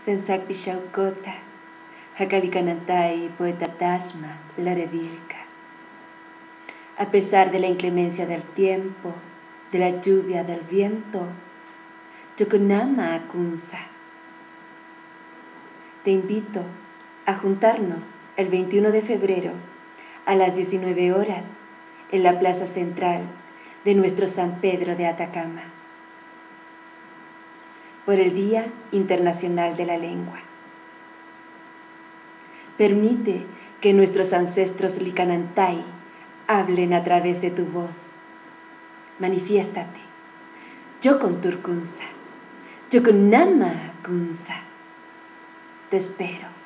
Sensak Pishaukota, Hakalikanantai, poeta Tasma, Larevilka. A pesar de la inclemencia del tiempo, de la lluvia, del viento, Tukunama Akunsa. Te invito a juntarnos el 21 de febrero a las 19 horas en la plaza central de nuestro San Pedro de Atacama, por el Día Internacional de la Lengua. Permite que nuestros ancestros Licanantay hablen a través de tu voz. Manifiéstate. Yo con Turkunsa, yo con Nama Kunsa. Te espero.